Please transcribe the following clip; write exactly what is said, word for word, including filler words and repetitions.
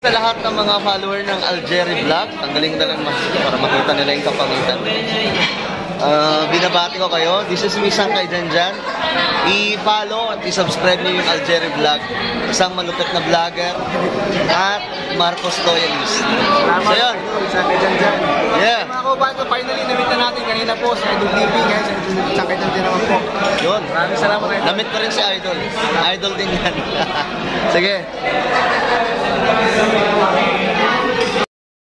Sa lahat ng mga follower ng Algeri Vlog, tanggalin na lang mas para makita nila yung kapangitan. Uh, binabati ko kayo. This is Misang kay Janjan. I-follow at i-subscribe niyo yung Algeri Vlog. Isang malupit na vlogger at Marcos Loyalist. Salamat. So yun. Misang kay Janjan. Yeah. Mga kababayan ko, finally namitan natin kanina po sa Idol T V. Ngayon sa Misang kay Janjan naman po. Yun. Maraming salamat. Idol. Namit ko rin si Idol. Idol din yan. Sige.